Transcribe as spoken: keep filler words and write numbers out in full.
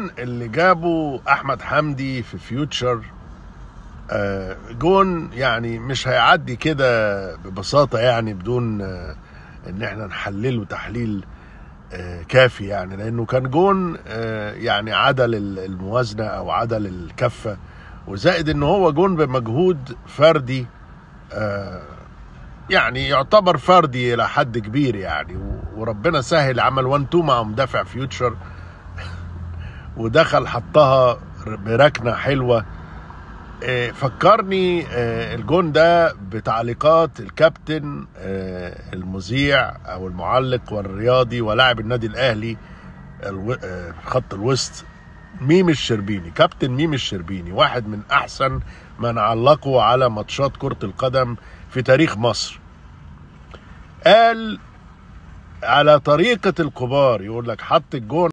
الجون اللي جابه احمد حمدي في فيوتشر آه جون يعني مش هيعدي كده ببساطه، يعني بدون آه ان احنا نحلله تحليل آه كافي، يعني لانه كان جون آه يعني عدل الموازنه او عدل الكفه، وزائد ان هو جون بمجهود فردي آه يعني يعتبر فردي الى حد كبير يعني، وربنا سهل عمل واحد اتنين مع مدافع فيوتشر ودخل حطها بركنه حلوه. فكرني الجون ده بتعليقات الكابتن المذيع او المعلق والرياضي ولاعب النادي الاهلي خط الوسط ميم الشربيني. كابتن ميم الشربيني واحد من احسن من علقوا على ماتشات كرة القدم في تاريخ مصر. قال على طريقة الكبار، يقول لك حط الجون